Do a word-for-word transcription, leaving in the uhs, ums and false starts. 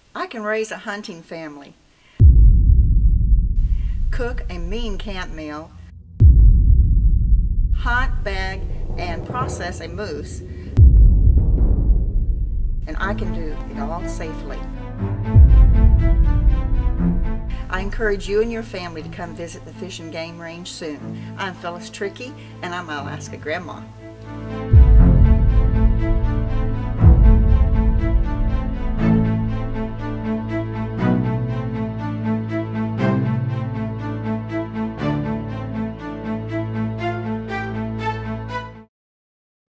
I can raise a hunting family, cook a mean camp meal, hunt, bag, and process a moose, and I can do it all safely. I encourage you and your family to come visit the Fish and Game Range soon. I'm Phyllis Trickey, and I'm Alaska Grandma.